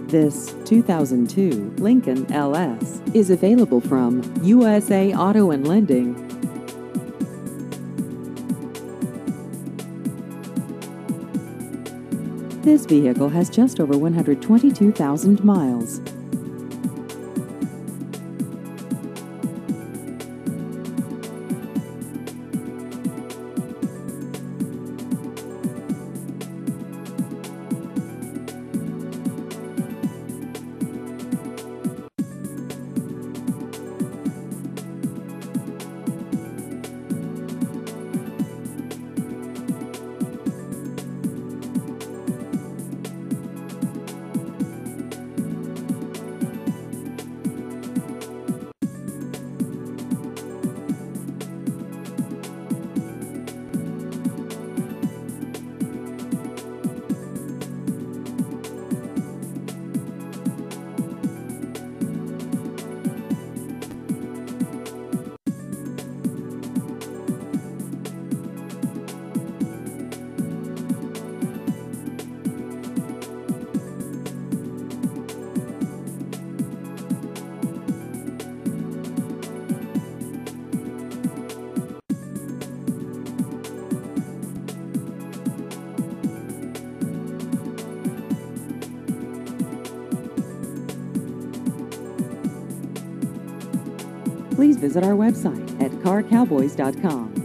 This 2002 Lincoln LS is available from USA Auto and Lending. This vehicle has just over 122,000 miles. Please visit our website at carcowboys.com.